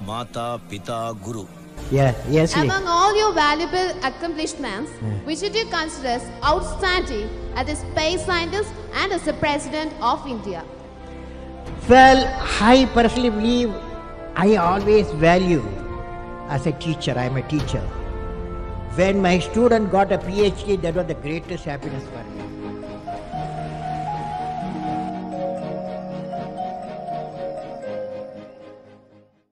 Mata, Pita, Guru. Yes. Among all your valuable accomplishments, which do you consider as outstanding as a space scientist and as a president of India? Well, I personally believe I always value as a teacher. I am a teacher. When my student got a PhD, that was the greatest happiness for me.